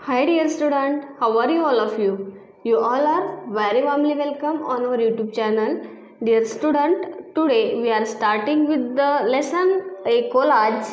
Hi dear student, how are you all of you? You all are very warmly welcome on our YouTube channel. Dear student, today we are starting with the lesson A Collage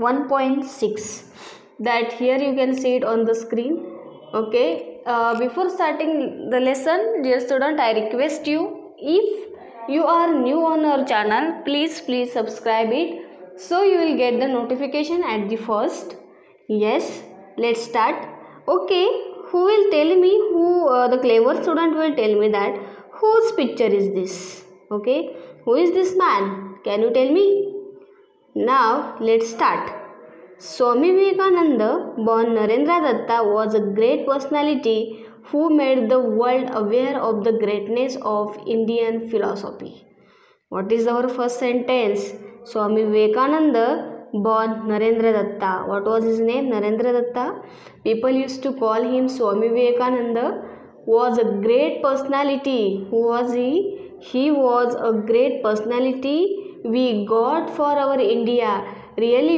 1.6 that here you can see it on the screen. Okay, before starting the lesson, dear student, I request you, if you are new on our channel, please subscribe it so you will get the notification at the first. Yes, let's start. Okay, who will tell me the clever student will tell me that whose picture is this? Okay, who is this man? Can you tell me? Now let's start. Swami Vivekananda, born Narendra Datta, was a great personality who made the world aware of the greatness of Indian philosophy. What is our first sentence? Swami Vivekananda, born Narendra Datta. What was his name? Narendra Datta. People used to call him Swami Vivekananda. Was a great personality. Who was he? He was a great personality we got for our India. Really,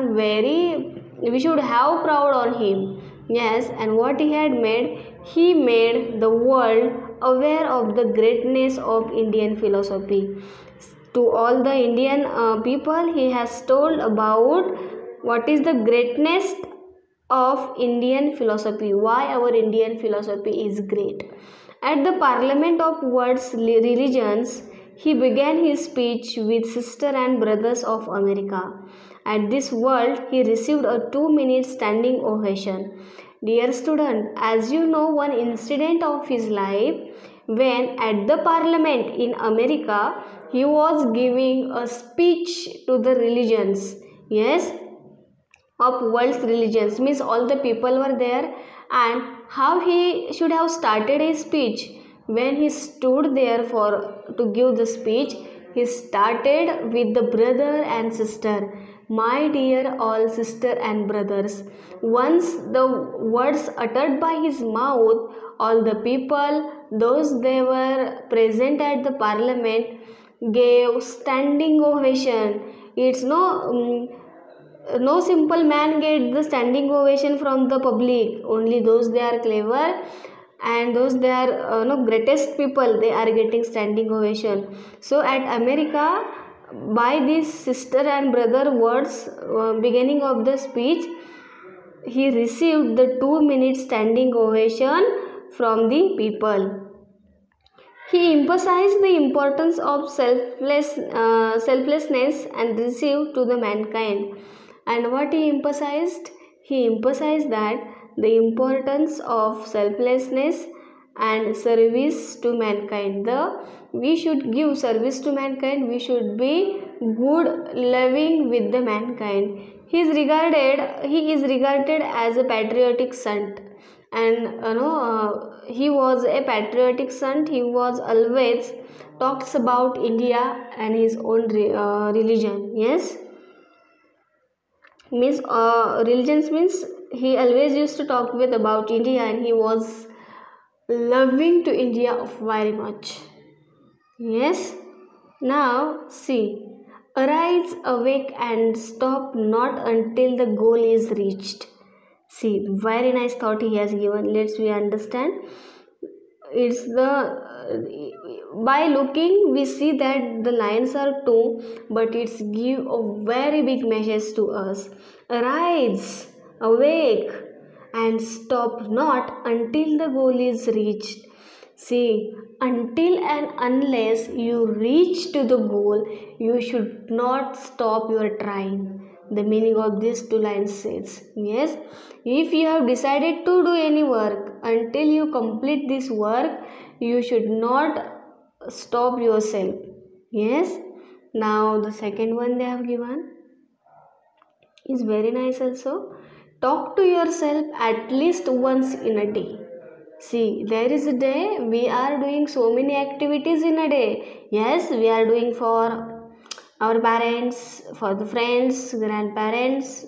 we should have proud on him. Yes, and what he had made, he made the world aware of the greatness of Indian philosophy. To all the Indian people, he has told about what is the greatness of Indian philosophy, why our Indian philosophy is great. At the Parliament of World's Religions, he began his speech with Sister and Brothers of America. At this world, he received a 2-minute standing ovation. Dear student, as you know, one incident of his life when at the Parliament in America, he was giving a speech to the religions. Yes, of world's religions, means all the people were there, and how he should have started his speech. When he stood there for to give the speech, he started with the brother and sister. My dear all sister and brothers, once the words uttered by his mouth, all the people, those they were present at the parliament, gave standing ovation. It's no simple man get the standing ovation from the public. Only those they are clever and those they are no greatest people, they are getting standing ovation. So at America, by this sister and brother words, beginning of the speech, he received the 2-minute standing ovation from the people. He emphasized the importance of selflessness and receive to the mankind. And what he emphasized? He emphasized that the importance of selflessness and service to mankind. We should give service to mankind. We should be good, loving with the mankind. He is regarded as a patriotic saint, and he was a patriotic son. He was always talks about India and his own religion. Yes, means religions means he always used to talk with about India, and he was loving to India very much. Yes, now see, arise, awake, and stop not until the goal is reached. See, very nice thought he has given. Let's we understand. It's the by looking we see that the lines are two, but it's give a very big message to us. Arise, awake, and stop not until the goal is reached. See, until and unless you reach to the goal, you should not stop your trying. The meaning of these two lines says, yes, if you have decided to do any work, until you complete this work, you should not stop yourself. Yes, now the second one they have given is very nice also. Talk to yourself at least once in a day. See, there is a day we are doing so many activities in a day. Yes, we are doing for our parents, for the friends, grandparents,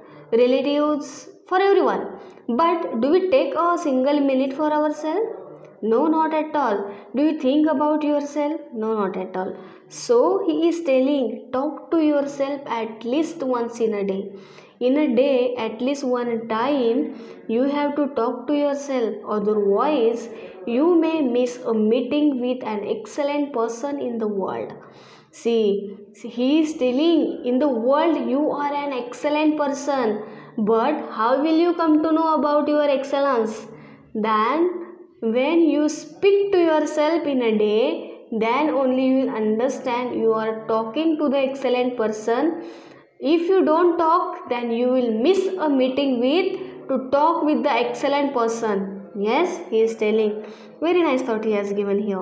relatives, for everyone. But do we take a single minute for ourselves? No, not at all. Do you think about yourself? No, not at all. So he is telling, talk to yourself at least once in a day. In a day, at least one time, you have to talk to yourself. Otherwise, you may miss a meeting with an excellent person in the world. See, he is telling, in the world you are an excellent person, but how will you come to know about your excellence? Then, when you speak to yourself in a day, then only you will understand you are talking to the excellent person. If you don't talk, then you will miss a meeting with to talk with the excellent person. Yes, he is telling. Very nice thought he has given here.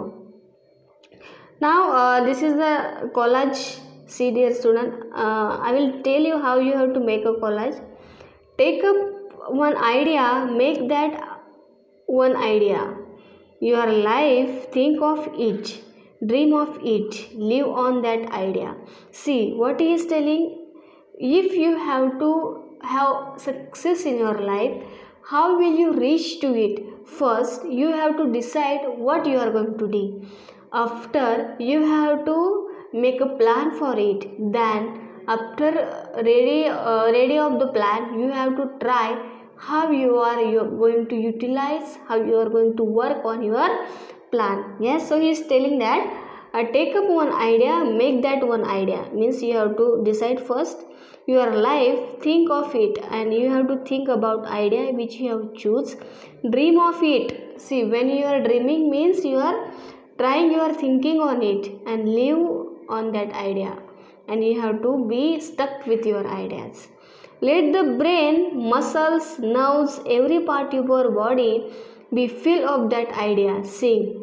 Now this is the collage. See dear student, I will tell you how you have to make a collage. Take up one idea, make that one idea. Your life, think of it, dream of it, live on that idea. See what he is telling. If you have to have success in your life, how will you reach to it? First, you have to decide what you are going to do. After, you have to make a plan for it. Then, after ready of the plan, you have to try how you are going to utilize, how you are going to work on your plan. Yes, so he is telling that take up one idea, make that one idea. Means you have to decide first your life, think of it, and you have to think about idea which you have choose. Dream of it. See, when you are dreaming means you are trying, you are thinking on it, and live on that idea, and you have to be stuck with your ideas. Let the brain, muscles, nerves, every part of your body be filled of that idea. See,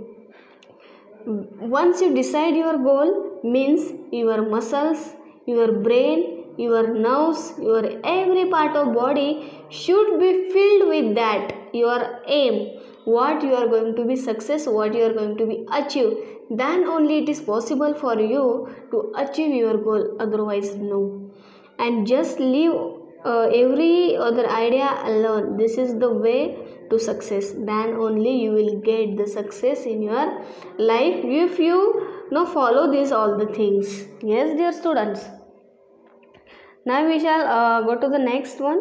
once you decide your goal, means your muscles, your brain, your nerves, your every part of body should be filled with that, your aim, what you are going to be success, what you are going to be achieve. Then only it is possible for you to achieve your goal, otherwise no. And just leave every other idea alone. This is the way to success. Then only you will get the success in your life if you follow these all the things. Yes dear students. Now we shall go to the next one.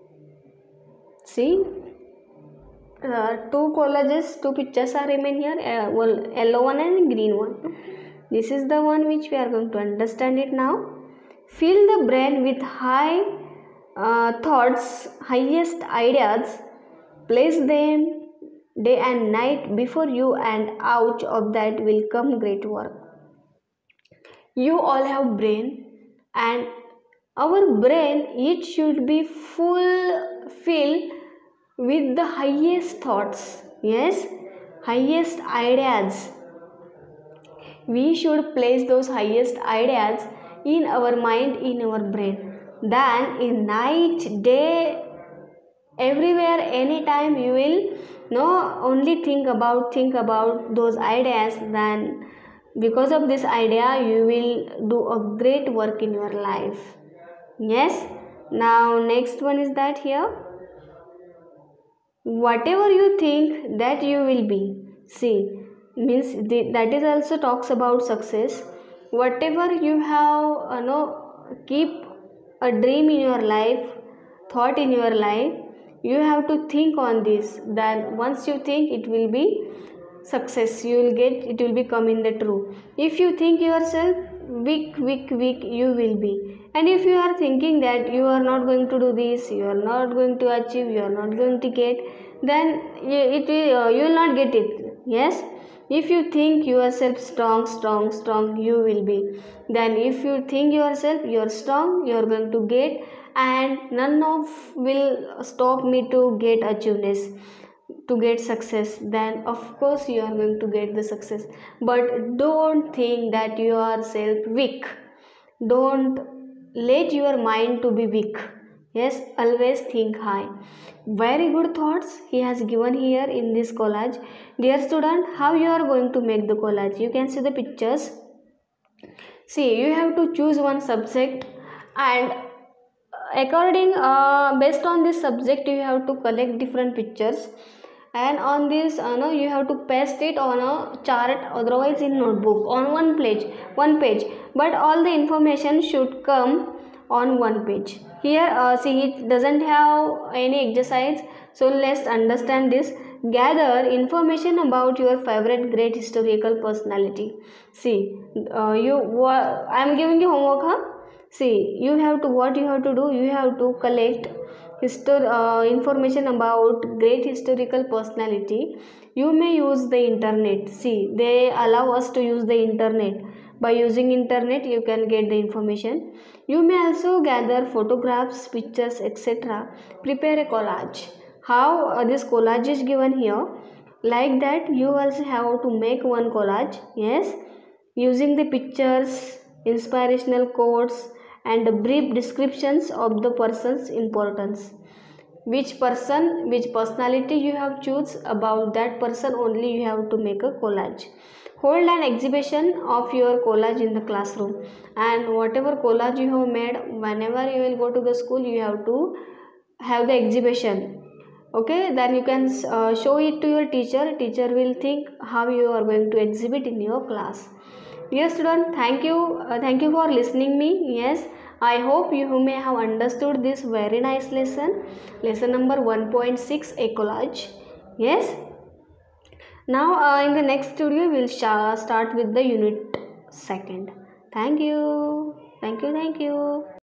See, two collages, two pictures are remain here, yellow one and green one. This is the one which we are going to understand it now. Fill the brain with high thoughts, highest ideas, place them day and night before you, and out of that will come great work. You all have brain, and our brain, it should be filled with the highest thoughts. Yes, highest ideas. We should place those highest ideas in our mind, in our brain. Then in night, day, everywhere, anytime you will only think about those ideas. Then because of this idea you will do a great work in your life. Yes. Now next one is that here, whatever you think that you will be. See, means that is also talks about success. Whatever you have keep a dream in your life, thought in your life, you have to think on this. Then once you think, it will be success, you will get, it will become in the true. If you think yourself weak, you will be. And if you are thinking that you are not going to do this, you are not going to achieve, you are not going to get, then you will not get it. Yes. If you think yourself strong, you will be. Then if you think yourself you are strong, you are going to get, and none of will stop me to get achievements, to get success. Then of course you are going to get the success. But don't think that you are self weak. Don't let your mind to be weak. Yes, always think high. Very good thoughts he has given here in this collage. Dear student, how you are going to make the collage? You can see the pictures. See, you have to choose one subject, and according based on this subject you have to collect different pictures, and on this no, you have to paste it on a chart, otherwise in notebook on one page, but all the information should come on one page. Here see, it doesn't have any exercise, so let's understand this. Gather information about your favorite great historical personality. See, I am giving you homework, huh? See, you have to, what you have to do, you have to collect information about great historical personality. You may use the internet. See, they allow us to use the internet. By using internet, you can get the information. You may also gather photographs, pictures, etc. Prepare a collage. How this collage is given here, like that you also have to make one collage. Yes, using the pictures, inspirational quotes, and brief descriptions of the person's importance. Which personality you have choose, about that person only you have to make a collage. Hold an exhibition of your collage in the classroom, and whatever collage you have made, whenever you will go to the school, you have to have the exhibition. Okay, then you can show it to your teacher will think how you are going to exhibit in your class. Dear student, thank you for listening me. Yes, I hope you may have understood this very nice lesson number 1.6, a collage. Yes, now in the next studio we'll start with the unit second. Thank you.